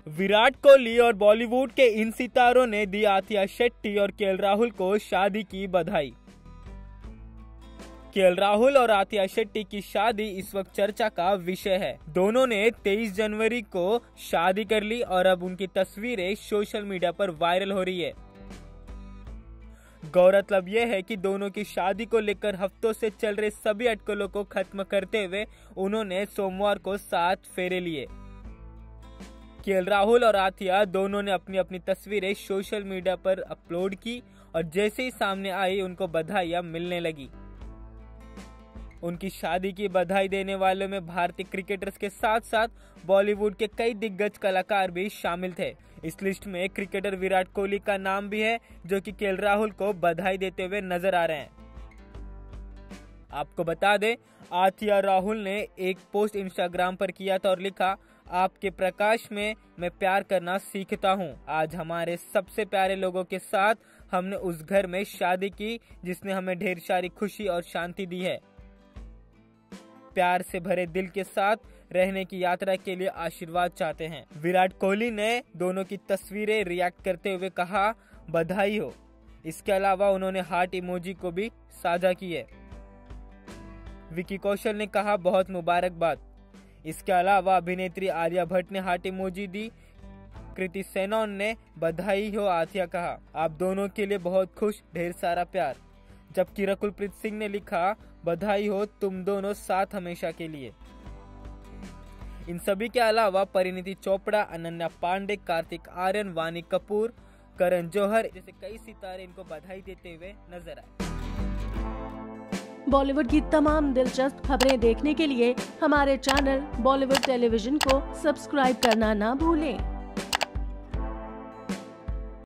विराट कोहली और बॉलीवुड के इन सितारों ने दी आथिया शेट्टी और केएल राहुल को शादी की बधाई। केएल राहुल और आथिया शेट्टी की शादी इस वक्त चर्चा का विषय है। दोनों ने 23 जनवरी को शादी कर ली और अब उनकी तस्वीरें सोशल मीडिया पर वायरल हो रही है। गौरतलब यह है कि दोनों की शादी को लेकर हफ्तों से चल रहे सभी अटकलों को खत्म करते हुए उन्होंने सोमवार को 7 फेरे लिए। केएल राहुल और आथिया दोनों ने अपनी अपनी तस्वीरें सोशल मीडिया पर अपलोड की और जैसे ही सामने आई उनको बधाइयां मिलने लगी। उनकी शादी की बधाई देने वालों में भारतीय क्रिकेटर्स के साथ साथ बॉलीवुड के कई दिग्गज कलाकार भी शामिल थे। इस लिस्ट में क्रिकेटर विराट कोहली का नाम भी है, जो कि केएल राहुल को बधाई देते हुए नजर आ रहे हैं। आपको बता दें, आथिया राहुल ने एक पोस्ट इंस्टाग्राम पर किया था और लिखा, आपके प्रकाश में मैं प्यार करना सीखता हूँ। आज हमारे सबसे प्यारे लोगों के साथ हमने उस घर में शादी की जिसने हमें ढेर सारी खुशी और शांति दी है। प्यार से भरे दिल के साथ रहने की यात्रा के लिए आशीर्वाद चाहते हैं। विराट कोहली ने दोनों की तस्वीरें रिएक्ट करते हुए कहा, बधाई हो। इसके अलावा उन्होंने हार्ट इमोजी को भी साझा की है। विकी कौशल ने कहा, बहुत मुबारकबाद। इसके अलावा अभिनेत्री आलिया भट्ट ने हार्ट इमोजी दी। कृति सेनन ने बधाई हो आथिया कहा, आप दोनों के लिए बहुत खुश, ढेर सारा प्यार। जबकि रकुलप्रीत सिंह ने लिखा, बधाई हो, तुम दोनों साथ हमेशा के लिए। इन सभी के अलावा परिणीति चोपड़ा, अनन्या पांडे, कार्तिक आर्यन, वानी कपूर, करण जौहर जैसे कई सितारे इनको बधाई देते हुए नजर आए। बॉलीवुड की तमाम दिलचस्प खबरें देखने के लिए हमारे चैनल बॉलीवुड टेलीविजन को सब्सक्राइब करना ना भूलें।